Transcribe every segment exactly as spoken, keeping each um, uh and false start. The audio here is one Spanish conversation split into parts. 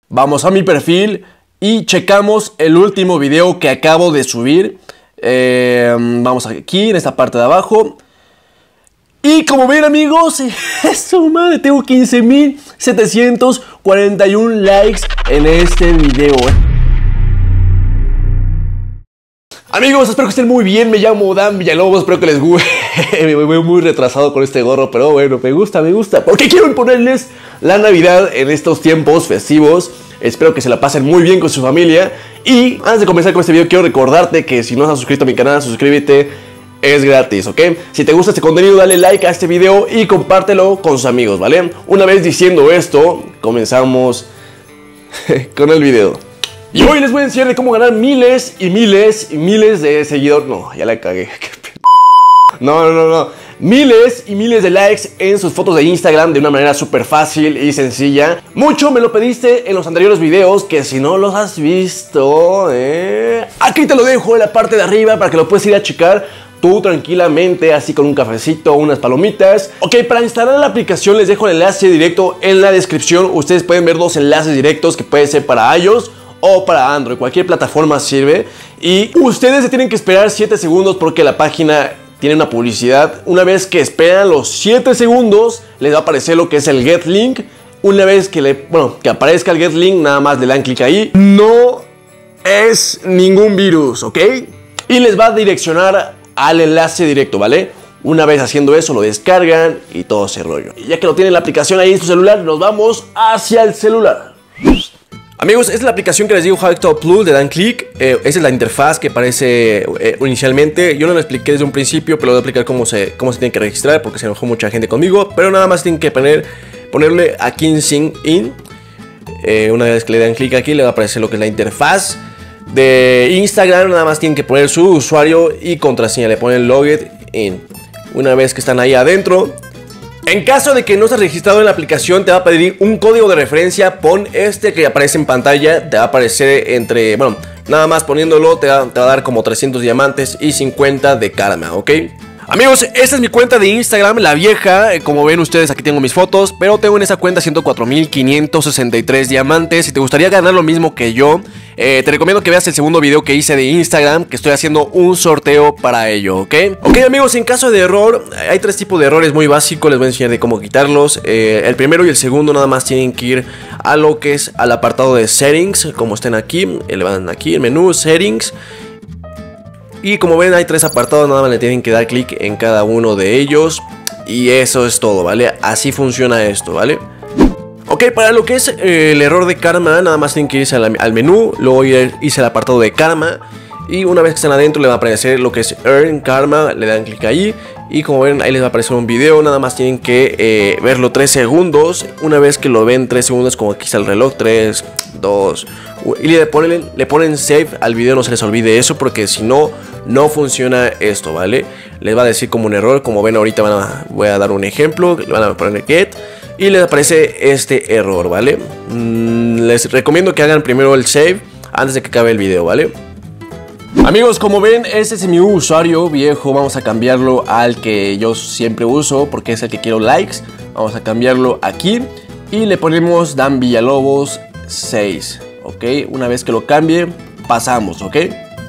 Vamos a mi perfil y checamos el último video que acabo de subir. Eh, vamos aquí en esta parte de abajo. Y como ven, amigos, eso, madre, tengo quince mil setecientos cuarenta y uno likes en este video. Amigos, espero que estén muy bien. Me llamo Dan Villalobos, espero que les guste. Me veo muy retrasado con este gorro, pero bueno, me gusta, me gusta, porque quiero imponerles la Navidad en estos tiempos festivos. Espero que se la pasen muy bien con su familia. Y antes de comenzar con este video, quiero recordarte que si no has suscrito a mi canal, suscríbete. Es gratis, ¿ok? Si te gusta este contenido, dale like a este video y compártelo con sus amigos, ¿vale? Una vez diciendo esto, comenzamos con el video. Y hoy les voy a enseñar de cómo ganar miles y miles y miles de seguidores. No, ya la cagué. No, no, no, no. Miles y miles de likes en sus fotos de Instagram de una manera súper fácil y sencilla. Mucho me lo pediste en los anteriores videos, que si no los has visto, eh, aquí te lo dejo en la parte de arriba para que lo puedas ir a checar tú tranquilamente, así con un cafecito, unas palomitas. Ok, para instalar la aplicación les dejo el enlace directo en la descripción. Ustedes pueden ver dos enlaces directos que pueden ser para iOS o para Android, cualquier plataforma sirve. Y ustedes se tienen que esperar siete segundos porque la página tiene una publicidad. Una vez que esperan los siete segundos, les va a aparecer lo que es el Get Link. Una vez que, le, bueno, que aparezca el Get Link, nada más le dan clic ahí. No es ningún virus, ¿ok? Y les va a direccionar al enlace directo, ¿vale? Una vez haciendo eso, lo descargan y todo ese rollo. Y ya que lo tienen la aplicación ahí en su celular, nos vamos hacia el celular. Amigos, esta es la aplicación que les digo, HackTalk Plus, le dan clic. Eh, esa es la interfaz que aparece eh, inicialmente. Yo no lo expliqué desde un principio, pero voy a explicar cómo se, cómo se tiene que registrar, porque se enojó mucha gente conmigo. Pero nada más tienen que poner, ponerle aquí en Sign In. Eh, una vez que le dan clic aquí, le va a aparecer lo que es la interfaz de Instagram. Nada más tienen que poner su usuario y contraseña, le ponen Logged In. Una vez que están ahí adentro, en caso de que no estés registrado en la aplicación, te va a pedir un código de referencia. Pon este que aparece en pantalla. Te va a aparecer entre, bueno, nada más poniéndolo te va, te va a dar como trescientos diamantes y cincuenta de karma, ¿ok? Amigos, esta es mi cuenta de Instagram, la vieja. Como ven ustedes, aquí tengo mis fotos, pero tengo en esa cuenta ciento cuatro mil quinientos sesenta y tres diamantes. Si te gustaría ganar lo mismo que yo, eh, te recomiendo que veas el segundo video que hice de Instagram, que estoy haciendo un sorteo para ello, ¿ok? Ok, amigos, en caso de error, hay tres tipos de errores muy básicos. Les voy a enseñar de cómo quitarlos. eh, El primero y el segundo nada más tienen que ir a lo que es al apartado de Settings, como estén aquí. Le van aquí, el menú Settings. Y como ven, hay tres apartados, nada más le tienen que dar clic en cada uno de ellos. Y eso es todo, ¿vale? Así funciona esto, ¿vale? Ok, para lo que es eh, el error de karma, nada más tienen que irse al, al menú, luego ir, irse al apartado de karma. Y una vez que están adentro le va a aparecer lo que es Earn Karma, le dan clic ahí. Y como ven, ahí les va a aparecer un video, nada más tienen que eh, verlo tres segundos. Una vez que lo ven tres segundos, como aquí está el reloj, tres, dos, y le ponen, le ponen save al video, no se les olvide eso, porque si no, no funciona esto, ¿vale? Les va a decir como un error, como ven ahorita van a, voy a dar un ejemplo, le van a poner get y les aparece este error, ¿vale? Mm, les recomiendo que hagan primero el save antes de que acabe el video, ¿vale? Amigos, como ven, este es mi usuario viejo. Vamos a cambiarlo al que yo siempre uso, porque es el que quiero likes. Vamos a cambiarlo aquí y le ponemos Dan Villalobos seis. Ok, una vez que lo cambie, pasamos, ok.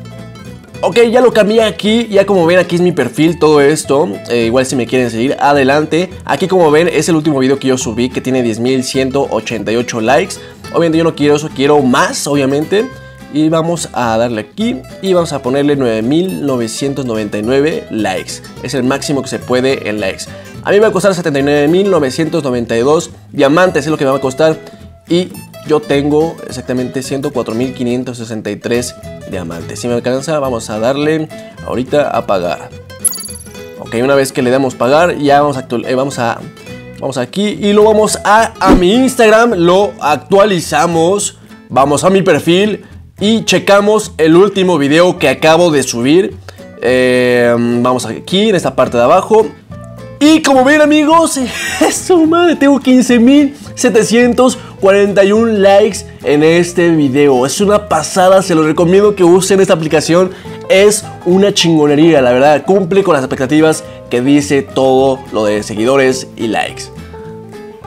Ok, ya lo cambié aquí. Ya como ven, aquí es mi perfil, todo esto. eh, Igual si me quieren seguir, adelante. Aquí como ven, es el último video que yo subí, que tiene diez mil ciento ochenta y ocho likes. Obviamente yo no quiero eso, quiero más, obviamente. Y vamos a darle aquí y vamos a ponerle nueve mil novecientos noventa y nueve likes. Es el máximo que se puede en likes. A mí me va a costar setenta y nueve mil novecientos noventa y dos diamantes, es lo que me va a costar. Y yo tengo exactamente ciento cuatro mil quinientos sesenta y tres diamantes. Si me alcanza, vamos a darle ahorita a pagar. Ok, una vez que le damos pagar, ya vamos a, eh, vamos a vamos aquí y lo vamos a, a mi Instagram, lo actualizamos. Vamos a mi perfil y checamos el último video que acabo de subir. eh, Vamos aquí en esta parte de abajo. Y como ven, amigos, eso, madre, tengo quince mil setecientos cuarenta y uno likes en este video. Es una pasada, se los recomiendo que usen esta aplicación. Es una chingonería, la verdad. Cumple con las expectativas que dice todo lo de seguidores y likes.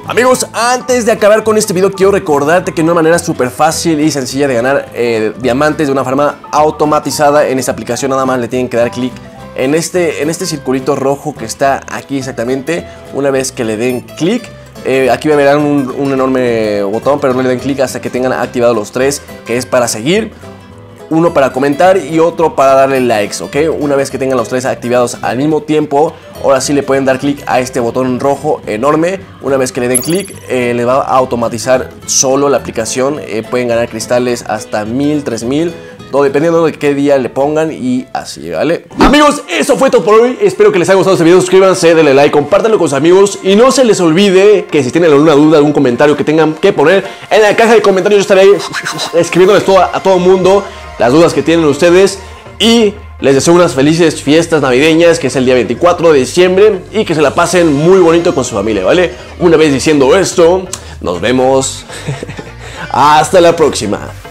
Amigos, antes de acabar con este video quiero recordarte que una manera súper fácil y sencilla de ganar eh, diamantes de una forma automatizada en esta aplicación. Nada más le tienen que dar clic en este, en este circulito rojo que está aquí exactamente. Una vez que le den clic, eh, aquí verán un, un enorme botón, pero no le den clic hasta que tengan activados los tres, que es para seguir, uno para comentar y otro para darle likes, ¿ok? Una vez que tengan los tres activados al mismo tiempo, ahora sí le pueden dar clic a este botón rojo enorme. Una vez que le den clic, eh, le va a automatizar solo la aplicación. Eh, pueden ganar cristales hasta mil, tres mil, todo dependiendo de qué día le pongan y así, ¿vale? Amigos, eso fue todo por hoy. Espero que les haya gustado este video. Suscríbanse, denle like, compártanlo con sus amigos y no se les olvide que si tienen alguna duda, algún comentario que tengan que poner en la caja de comentarios, yo estaré ahí escribiéndoles todo a, a todo mundo las dudas que tienen ustedes, y les deseo unas felices fiestas navideñas, que es el día veinticuatro de diciembre, y que se la pasen muy bonito con su familia, ¿vale? Una vez diciendo esto, nos vemos hasta la próxima.